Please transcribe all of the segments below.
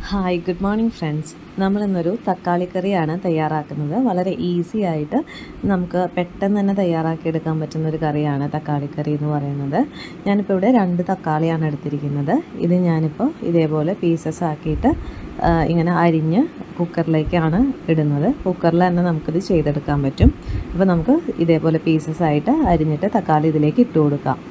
Hi good morning friends. നമ്മളിന്നൊരു തക്കാളി കറിയാണ് തയ്യാറാക്കുന്നത്. വളരെ ഈസി ആയിട്ട് നമുക്ക് പെട്ടെന്ന് തന്നെ തയ്യാറാക്കിയെടുക്കാൻ പറ്റുന്നൊരു കറിയാണ് തക്കാളി കറി എന്ന് പറയുന്നത്. ഞാനിപ്പോൾ ഇവിടെ 2 തക്കാളിയാണ് എടുത്തിരിക്കുന്നത്. ഇത് ഞാനിപ്പോൾ ഇതേപോലെ പീസസ് ആക്കിയിട്ട് ഇങ്ങനെ അരിഞ്ഞ് കുക്കറിലേക്കാണ് ഇടുന്നത്. കുക്കറിൽ തന്നെ നമുക്കിത് ചെയ്തെടുക്കാൻ പറ്റും. അപ്പോൾ നമുക്ക് ഇതേപോലെ പീസസ് ആയിട്ട് അരിഞ്ഞിട്ട് തക്കാളി ഇതിലേക്ക് ഇട്ട് കൊടുക്കാം.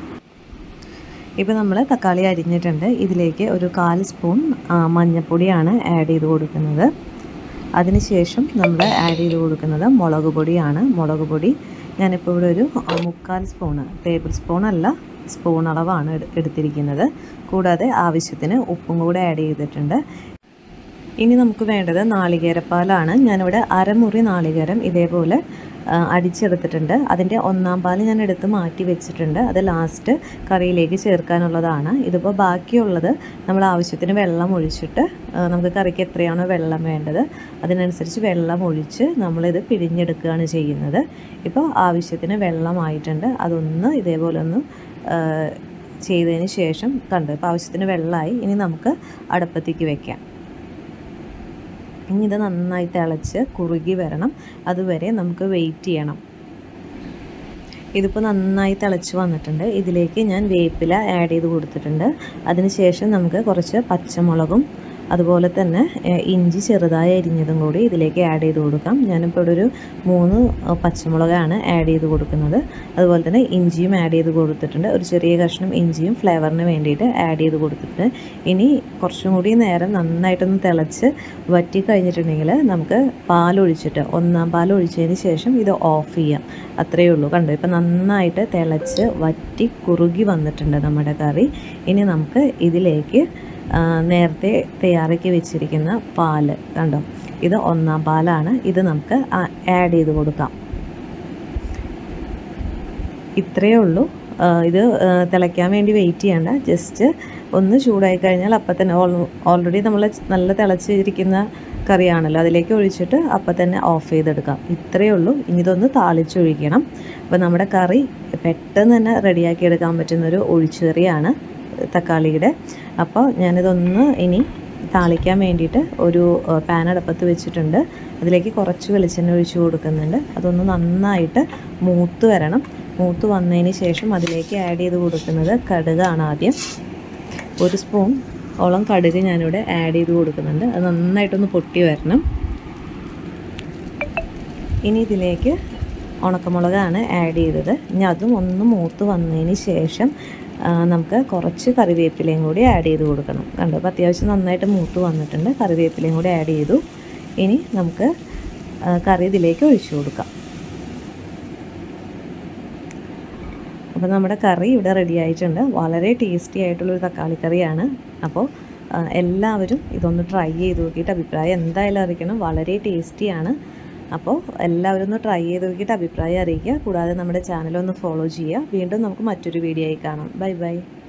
ഇപ്പോൾ നമ്മൾ തക്കാളി അരിഞ്ഞിട്ടുണ്ട്. ഇതിലേക്ക് ഒരു 1/4 സ്പൂൺ മഞ്ഞൾപ്പൊടിയാണ് ആഡ് ചെയ്ത് കൊടുക്കുന്നത്. അതിനുശേഷം നമ്മൾ ആഡ് ചെയ്ത് കൊടുക്കുന്നത് മുളക് പൊടിയാണ്. മുളക് പൊടി ഞാനിപ്പോൾ ഇവിടെ ഒരു 3/4 സ്പൂണ്, ടേബിൾ സ്പൂൺ അല്ല, സ്പൂൺ അളവാണ് എടുത്തിരിക്കുന്നത്. കൂടാതെ ആവശ്യത്തിന് ഉപ്പും കൂടെ ആഡ് ചെയ്തിട്ടുണ്ട്. ഇനി നമുക്ക് വേണ്ടത് നാളികേരപ്പാലാണ്. ഞാനിവിടെ അരമുറി നാളികേരം ഇതേപോലെ അടിച്ചെടുത്തിട്ടുണ്ട്. അതിൻ്റെ 1/4 പാൽ ഞാൻ എടുത്ത് മാറ്റി വെച്ചിട്ടുണ്ട്. അത് ലാസ്റ്റ് കറിയിലേക്ക് ചേർക്കാനുള്ളതാണ്. ഇതിപ്പോൾ ബാക്കിയുള്ളത് നമ്മൾ ആവശ്യത്തിന് വെള്ളം ഒഴിച്ചിട്ട് നമുക്ക് കറിക്ക് എത്രയാണോ വെള്ളം വേണ്ടത് അതിനനുസരിച്ച് വെള്ളം ഒഴിച്ച് നമ്മളിത് പിഴിഞ്ഞെടുക്കുകയാണ് ചെയ്യുന്നത്. ഇപ്പോൾ ആവശ്യത്തിന് വെള്ളമായിട്ടുണ്ട്. അതൊന്ന് ഇതേപോലെ ഒന്ന് ചെയ്തതിന് ശേഷം ഇപ്പോൾ ആവശ്യത്തിന് വെള്ളമായി. ഇനി നമുക്ക് അടുപ്പത്തേക്ക് വെക്കാം. ഇനി ഇത് നന്നായി തിളച്ച് കുറുകി വരണം. അതുവരെ നമുക്ക് വെയിറ്റ് ചെയ്യണം. ഇതിപ്പോൾ നന്നായി തിളച്ച് വന്നിട്ടുണ്ട്. ഇതിലേക്ക് ഞാൻ വേപ്പില ആഡ് ചെയ്ത് കൊടുത്തിട്ടുണ്ട്. അതിനുശേഷം നമുക്ക് കുറച്ച് പച്ചമുളകും അതുപോലെ തന്നെ ഇഞ്ചി ചെറുതായി അരിഞ്ഞതും കൂടി ഇതിലേക്ക് ആഡ് ചെയ്ത് കൊടുക്കാം. ഞാനിപ്പോൾ ഇവിടെ ഒരു 3 പച്ചമുളകാണ് ആഡ് ചെയ്ത് കൊടുക്കുന്നത്. അതുപോലെ തന്നെ ഇഞ്ചിയും ആഡ് ചെയ്ത് കൊടുത്തിട്ടുണ്ട്. ഒരു ചെറിയ കഷ്ണം ഇഞ്ചിയും ഫ്ലേവറിന് വേണ്ടിയിട്ട് ആഡ് ചെയ്ത് കൊടുത്തിട്ടുണ്ട്. ഇനി കുറച്ചും കൂടി നേരം നന്നായിട്ടൊന്ന് തിളച്ച് വറ്റി കഴിഞ്ഞിട്ടുണ്ടെങ്കിൽ നമുക്ക് പാലൊഴിച്ചിട്ട് 1/4 പാൽ ഒഴിച്ചതിന് ശേഷം ഇത് ഓഫ് ചെയ്യാം. അത്രയേ ഉള്ളൂ. കണ്ടോ, ഇപ്പം നന്നായിട്ട് തിളച്ച് വറ്റി കുറുകി വന്നിട്ടുണ്ട് നമ്മുടെ കറി. ഇനി നമുക്ക് ഇതിലേക്ക് നേരത്തെ തയ്യാറാക്കി വെച്ചിരിക്കുന്ന പാല് കണ്ടോ, ഇത് 1/4 പാലാണ്. ഇത് നമുക്ക് ആഡ് ചെയ്ത് കൊടുക്കാം. ഇത്രയേ ഉള്ളൂ. ഇത് തിളയ്ക്കാൻ വേണ്ടി വെയിറ്റ് ചെയ്യേണ്ട. ജസ്റ്റ് ഒന്ന് ചൂടായി കഴിഞ്ഞാൽ അപ്പം തന്നെ ഓൾറെഡി നമ്മൾ നല്ല തിളച്ചിരിക്കുന്ന കറിയാണല്ലോ, അതിലേക്ക് ഒഴിച്ചിട്ട് അപ്പം തന്നെ ഓഫ് ചെയ്തെടുക്കാം. ഇത്രയേ ഉള്ളൂ. ഇനി ഇതൊന്ന് താളിച്ചൊഴിക്കണം. അപ്പോൾ നമ്മുടെ കറി പെട്ടെന്ന് തന്നെ റെഡിയാക്കി എടുക്കാൻ പറ്റുന്നൊരു ഒഴിച്ചുകറിയാണ് തക്കാളിയുടെ. അപ്പോൾ ഞാനിതൊന്ന് ഇനി താളിക്കാൻ വേണ്ടിയിട്ട് ഒരു പാൻ അടുപ്പത്ത് വെച്ചിട്ടുണ്ട്. അതിലേക്ക് കുറച്ച് വെളിച്ചെണ്ണ ഒഴിച്ച് കൊടുക്കുന്നുണ്ട്. അതൊന്ന് നന്നായിട്ട് മൂത്ത് വരണം. മൂത്ത് വന്നതിന് ശേഷം അതിലേക്ക് ആഡ് ചെയ്ത് കൊടുക്കുന്നത് കടുകാണ്. ആദ്യം 1 സ്പൂൺ ഓളം കടുക് ഞാനിവിടെ ആഡ് ചെയ്ത് കൊടുക്കുന്നുണ്ട്. അത് നന്നായിട്ടൊന്ന് പൊട്ടി വരണം. ഇനി ഇതിലേക്ക് ഉണക്കമുളകാണ് ആഡ് ചെയ്തത്. ഇനി അതും ഒന്ന് മൂത്ത് വന്നതിന് ശേഷം നമുക്ക് കുറച്ച് കറിവേപ്പിലയും കൂടി ആഡ് ചെയ്ത് കൊടുക്കണം. കണ്ടോ, അപ്പോൾ അത്യാവശ്യം നന്നായിട്ട് മൂത്ത് വന്നിട്ടുണ്ട്. കറിവേപ്പിലയും കൂടി ആഡ് ചെയ്തു. ഇനി നമുക്ക് കറി ഇതിലേക്ക് ഒഴിച്ചു കൊടുക്കാം. അപ്പോൾ നമ്മുടെ കറി ഇവിടെ റെഡി ആയിട്ടുണ്ട്. വളരെ ടേസ്റ്റി ആയിട്ടുള്ളൊരു തക്കാളി കറിയാണ്. അപ്പോൾ എല്ലാവരും ഇതൊന്ന് ട്രൈ ചെയ്ത് നോക്കിയിട്ട് അഭിപ്രായം എന്തായാലും അറിയിക്കണം. വളരെ ടേസ്റ്റിയാണ്. അപ്പോൾ എല്ലാവരും ഒന്ന് ട്രൈ ചെയ്ത് നോക്കിയിട്ട് അഭിപ്രായം അറിയിക്കുക. കൂടാതെ നമ്മുടെ ചാനലൊന്ന് ഫോളോ ചെയ്യുക. വീണ്ടും നമുക്ക് മറ്റൊരു വീഡിയോ ആയി കാണാം. Bye by.